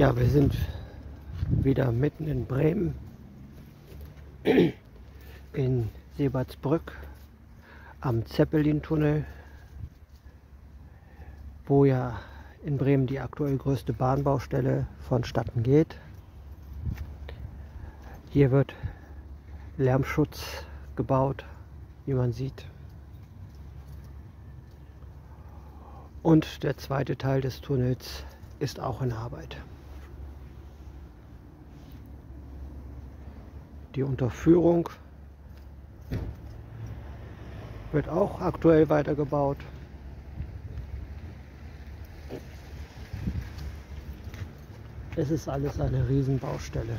Ja, wir sind wieder mitten in Bremen, in Seebertsbrück am Zeppelin-Tunnel, wo ja in Bremen die aktuell größte Bahnbaustelle vonstatten geht. Hier wird Lärmschutz gebaut, wie man sieht. Und der zweite Teil des Tunnels ist auch in Arbeit. Die Unterführung wird auch aktuell weitergebaut. Es ist alles eine Riesenbaustelle.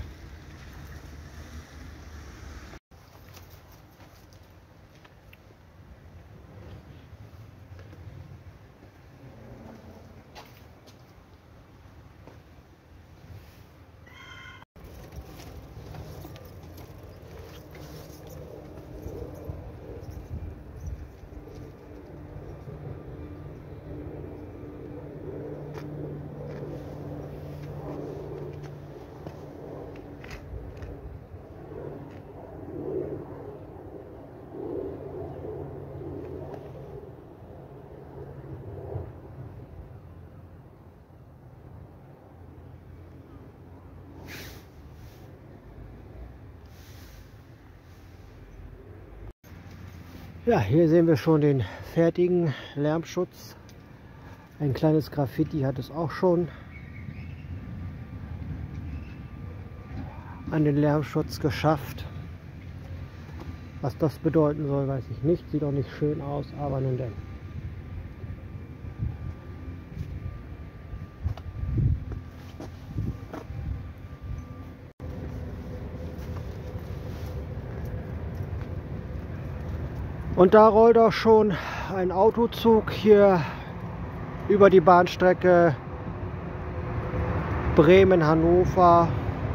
Ja, hier sehen wir schon den fertigen Lärmschutz. Ein kleines Graffiti hat es auch schon an den Lärmschutz geschafft. Was das bedeuten soll, weiß ich nicht. Sieht auch nicht schön aus, aber nun denn. Und da rollt auch schon ein Autozug hier über die Bahnstrecke Bremen-Hannover.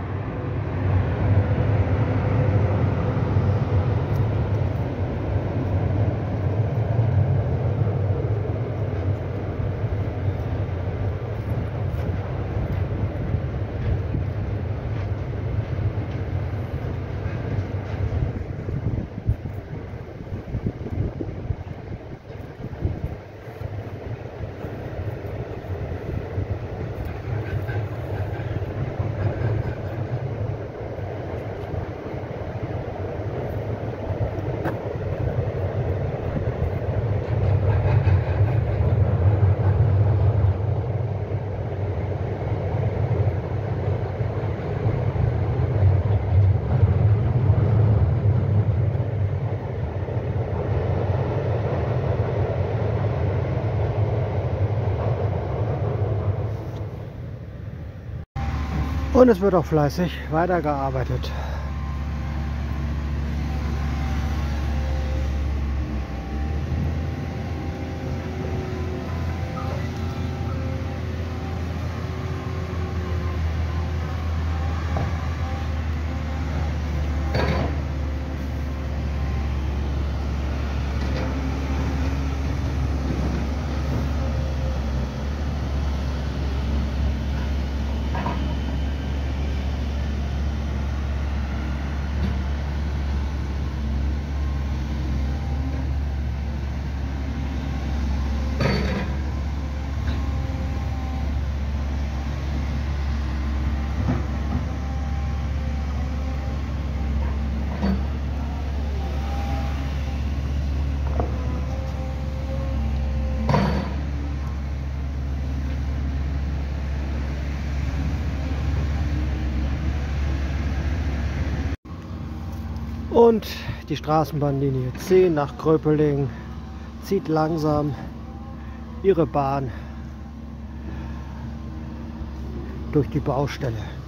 Und es wird auch fleißig weitergearbeitet. Und die Straßenbahnlinie 10 nach Gröpeling zieht langsam ihre Bahn durch die Baustelle.